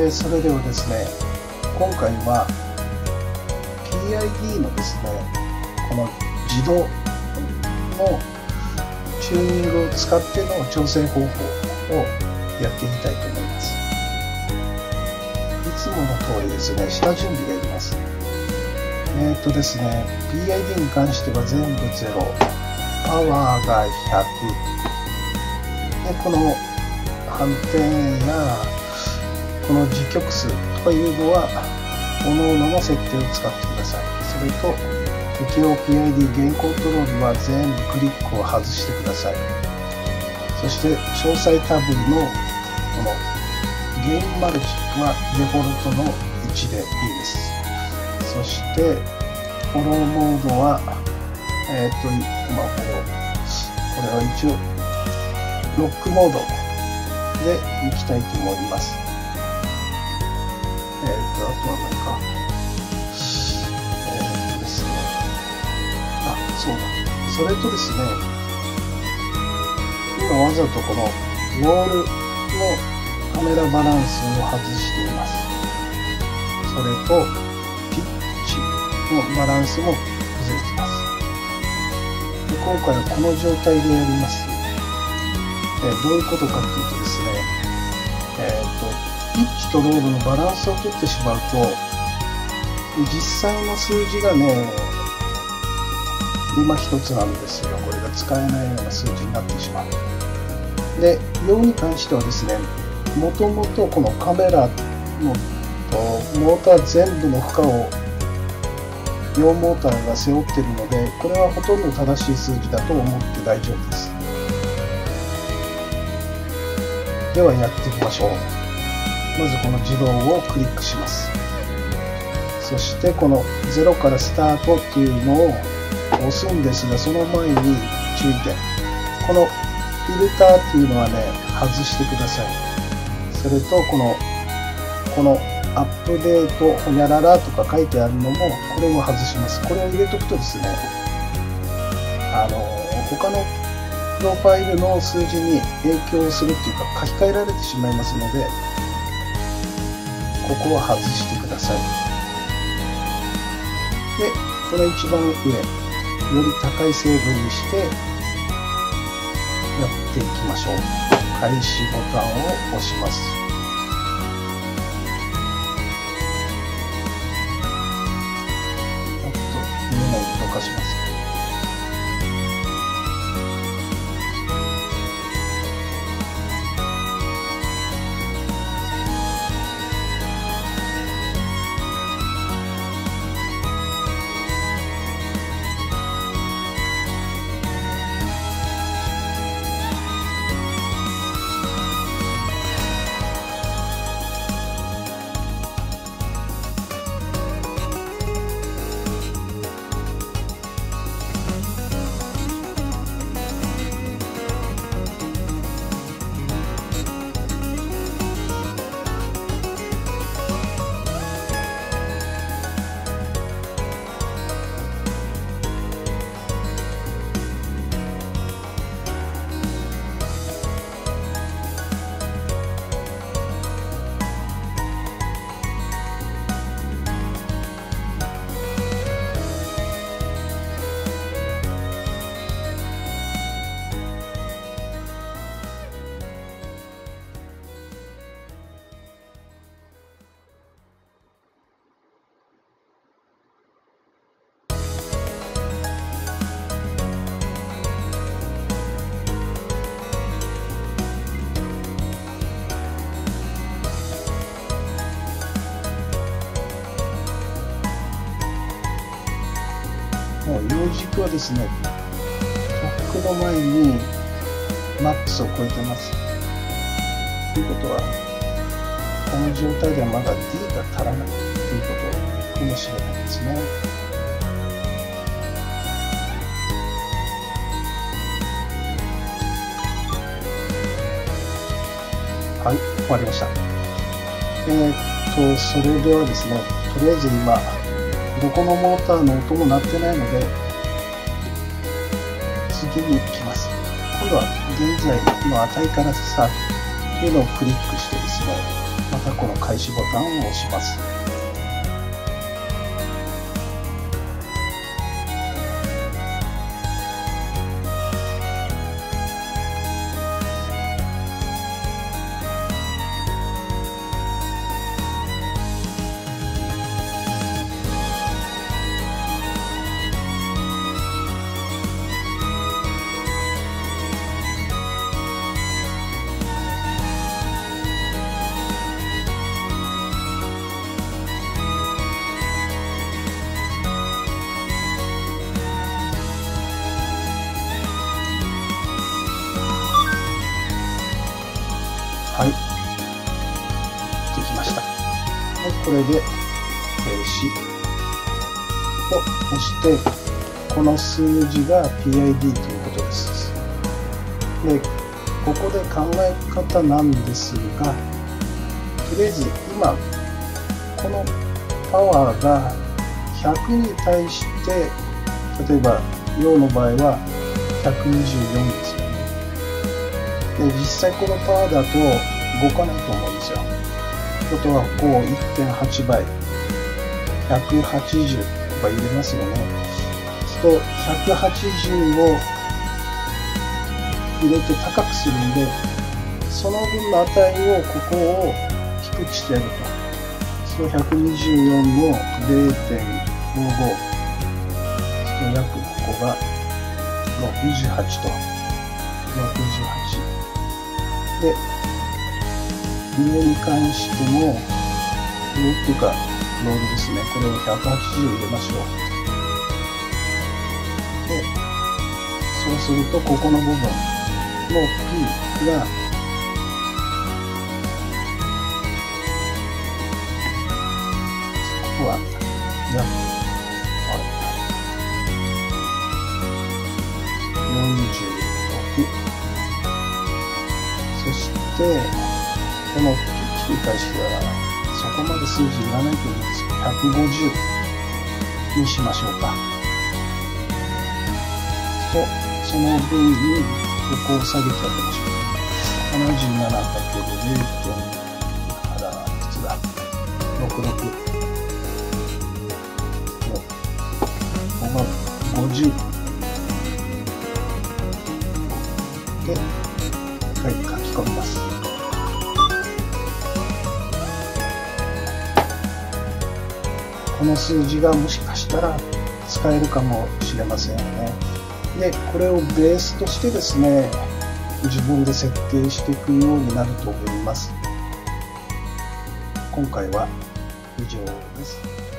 それではですね、今回は PID のですね、この自動のチューニングを使っての調整方法をやってみたいと思います。いつもの通りですね、下準備がいります。ですね、PID に関しては全部0、パワーが100で、この反転やこの磁極数とかいうのは各々の設定を使ってください。それと適用 PID ゲインコントロールは全部クリックを外してください。そして詳細タブのこのゲインマルチはデフォルトの1でいいです。そしてフォローモードは今これは一応ロックモードでいきたいと思います。あとは何かですね、そうだ、それとですね、今わざとこのウォールのカメラバランスを外しています。それとピッチのバランスも崩れています。で、今回はこの状態でやります。どういうことかっていうとですね、ピッチとロールのバランスを取ってしまうと、実際の数字がね、今一つなんですよ。これが使えないような数字になってしまう。で、用に関してはですね、もともとこのカメラのモーター全部の負荷を4モーターが背負っているので、これはほとんど正しい数字だと思って大丈夫です。ではやってみましょう。まずこの自動をクリックします。そしてこの0からスタートっていうのを押すんですが、その前に注意点。このフィルターっていうのはね、外してください。それとこのアップデートほにゃららとか書いてあるのも、これも外します。これを入れとくとですね、他のプロファイルの数字に影響するっていうか書き換えられてしまいますので、ここは外してください。で、この一番上、より高い成分にしてやっていきましょう。開始ボタンを押します。見えないとどかします。軸はですね、トックの前にマックスを超えてます。ということは、この状態ではまだ D が足らないということかもしれないですね。はい、終わりました。それではですね、とりあえず今、どこのモーターの音も鳴ってないので、次に行きます。今度は現在の値からスタートというのをクリックしてですね、またここの開始ボタンを押します。はい、できました。でこれで停止を押して、この数字が PID ということです。で、ここで考え方なんですが、とりあえず今、このパワーが100に対して、例えば、陽の場合は124ですよね。で、実際このパワーだと動かないと思うんですよ。ということは、こう 1.8 倍、180とか入れますよね。そうすると、180を入れて高くするんで、その分の値をここを低くしてやると。そう124の 0.55。約ここが68と。68。で、上に関しても、上っていうか、ロールですね。これを180入れましょう。で、そうすると、ここの部分の P が、ここは、約、46。そして、この切り返しは、そこまで数字いらないと思うんですけど、150にしましょうか。と、その分に、ここを下げてあげましょう。77×0. から、いつだ ?66。ここが50。で、書き込みます。この数字がもしかしたら使えるかもしれませんよね。で、これをベースとしてですね、自分で設定していくようになると思います。今回は以上です。